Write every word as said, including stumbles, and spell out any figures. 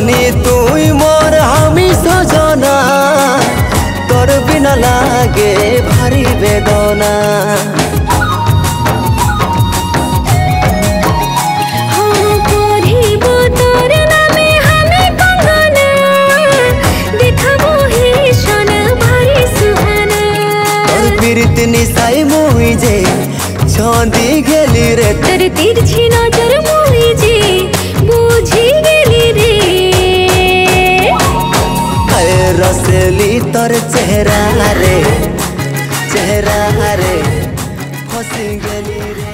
धनी तुई मोर हामी सजना तोर बिना लागे भारी बेदना निसाई मोही जे छंदी गेली रे तर तिरछी नजर मोही जे बुझी गेली रे अरे रसली तोर चेहरा रे चेहरा रे फसी गेली रे।